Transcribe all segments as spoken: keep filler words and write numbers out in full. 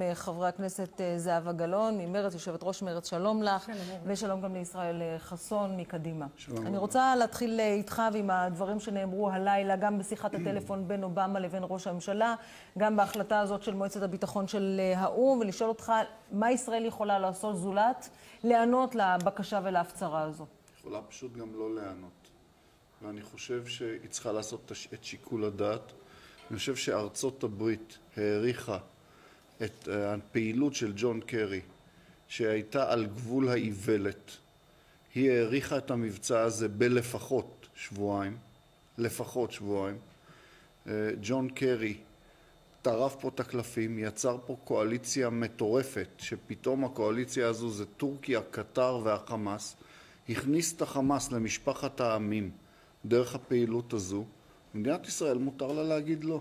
חברי הכנסת זהבה גלאון ממרץ, יושבת ראש מרץ, שלום לך. שלום. ושלום גם לישראל חסון מקדימה. שלום. אני רוצה להתחיל איתך ועם הדברים שנאמרו הלילה, גם בשיחת הטלפון בין אובמה לבין ראש הממשלה, גם בהחלטה הזאת של מועצת הביטחון של האו"ם, ולשאול אותך מה ישראל יכולה לעשות זולת, לענות לבקשה ולהפצרה הזו. יכולה פשוט גם לא לענות. ואני חושב שהיא צריכה לעשות את שיקול הדעת. אני חושב שארצות הברית העריכה את הפעילות של ג'ון קרי, שהייתה על גבול האיוולת. היא העריכה את המבצע הזה בלפחות שבועיים, לפחות שבועיים. ג'ון קרי טרף פה את הקלפים, יצר פה קואליציה מטורפת, שפתאום הקואליציה הזו זה טורקיה, קטר והחמאס. הכניס את החמאס למשפחת העמים דרך הפעילות הזו. מדינת ישראל מותר לה להגיד לא.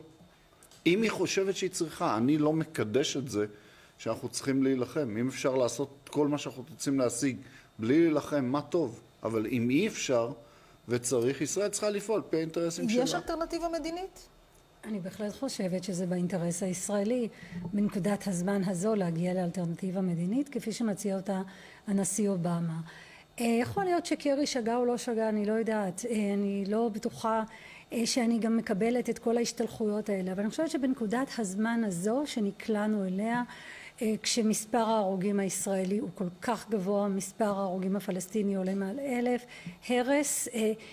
אם היא חושבת שהיא צריכה, אני לא מקדש את זה שאנחנו צריכים להילחם. אם אפשר לעשות כל מה שאנחנו רוצים להשיג בלי להילחם, מה טוב. אבל אם אי אפשר וצריך, ישראל צריכה לפעול פי האינטרסים שלה. יש אלטרנטיבה מדינית? אני בהחלט חושבת שזה באינטרס הישראלי, בנקודת הזמן הזו להגיע לאלטרנטיבה מדינית, כפי שמציע אותה הנשיא אובמה. יכול להיות שקרי שגה או לא שגה, אני לא יודעת, אני לא בטוחה שאני גם מקבלת את כל ההשתלחויות האלה, אבל אני חושבת שבנקודת הזמן הזו שנקלענו אליה, כשמספר ההרוגים הישראלי הוא כל כך גבוה, מספר ההרוגים הפלסטיני עולה מעל אלף, הרס,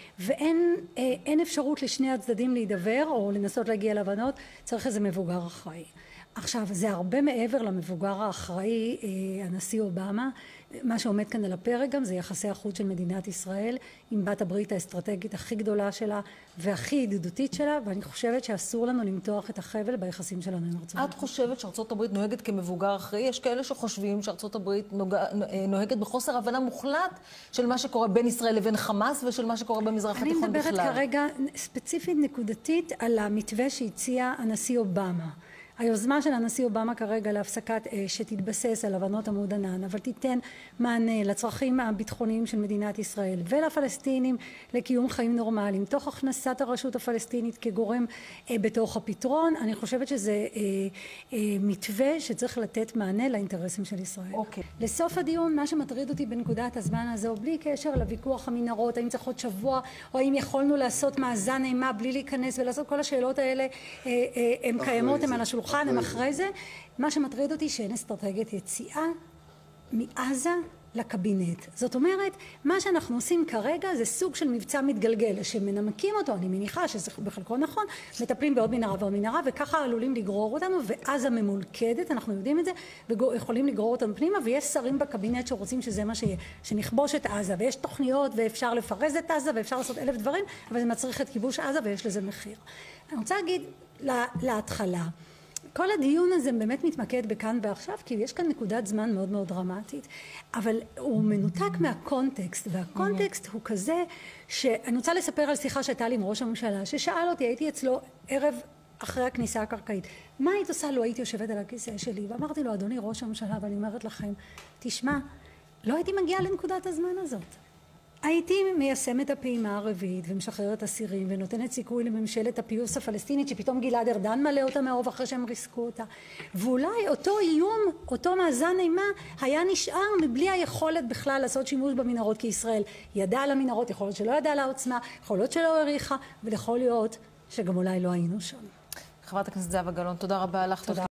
ואין אין אפשרות לשני הצדדים להידבר או לנסות להגיע להבנות, צריך איזה מבוגר אחראי. עכשיו, זה הרבה מעבר למבוגר האחראי, הנשיא אובמה. מה שעומד כאן על הפרק גם זה יחסי החוץ של מדינת ישראל עם בת הברית האסטרטגית הכי גדולה שלה והכי ידידותית שלה, ואני חושבת שאסור לנו למתוח את החבל ביחסים שלנו עם ארצות הברית. את חושבת שארצות הברית נוהגת כמבוגר אחראי? יש כאלה שחושבים שארצות הברית נוהגת בחוסר הבנה מוחלט של מה שקורה בין ישראל לבין חמאס ושל מה שקורה במזרח התיכון בכלל. אני מדברת כרגע ספציפית נקודתית על המתווה שהציע הנשיא אובמה. היוזמה של הנשיא אובמה כרגע להפסקת אש שתתבסס על הבנות עמוד ענן, אבל תיתן מענה לצרכים הביטחוניים של מדינת ישראל ולפלסטינים לקיום חיים נורמליים, תוך הכנסת הרשות הפלסטינית כגורם אה, בתוך הפתרון. אני חושבת שזה אה, אה, מתווה שצריך לתת מענה לאינטרסים של ישראל. אוקיי. לסוף הדיון, מה שמטריד אותי בנקודת הזמן הזו, בלי קשר לוויכוח המנהרות, האם צריך עוד שבוע, או האם יכולנו לעשות מאזן אימה בלי להיכנס ולעשות כל השאלות האלה, אה, אה, הן קיימות, הן על השולחן. הם אחרי זה, מה שמטריד אותי שאין אסטרטגיית יציאה מעזה לקבינט. זאת אומרת, מה שאנחנו עושים כרגע זה סוג של מבצע מתגלגל, שמנמקים אותו, אני מניחה שזה בחלקו נכון, מטפלים בעוד מנהרה ועוד מנהרה, וככה עלולים לגרור אותנו, ועזה ממולכדת, אנחנו יודעים את זה, ויכולים לגרור אותנו פנימה, ויש שרים בקבינט שרוצים שזה מה שיהיה, שנכבוש את עזה, ויש תוכניות, ואפשר לפרז את עזה, ואפשר לעשות אלף דברים, אבל זה מצריך את כיבוש עזה, ויש לזה מחיר. אני רוצה להגיד לה, להתחלה, כל הדיון הזה באמת מתמקד בכאן ועכשיו, כי יש כאן נקודת זמן מאוד מאוד דרמטית, אבל הוא מנותק מהקונטקסט, והקונטקסט הוא כזה שאני רוצה לספר על שיחה שהייתה לי עם ראש הממשלה, ששאל אותי, הייתי אצלו ערב אחרי הכניסה הקרקעית, מה היית עושה לו הייתי יושבת על הכיסא שלי? ואמרתי לו, אדוני ראש הממשלה, ואני אומרת לכם, תשמע, לא הייתי מגיעה לנקודת הזמן הזאת. הייתי מיישמת הפעימה הרביעית ומשחררת אסירים ונותנת סיכוי לממשלת הפיוס הפלסטינית שפתאום גלעד ארדן מלא אותה מהרוב אחרי שהם ריסקו אותה. ואולי אותו איום, אותו מאזן אימה היה נשאר מבלי היכולת בכלל לעשות שימוש במנהרות, כי ישראל ידעה על המנהרות, יכול להיות שלא ידעה על העוצמה, יכול להיות שלא העריכה, ויכול להיות שגם אולי לא היינו שם. חברת הכנסת זהבה גלאון, תודה רבה לך. תודה.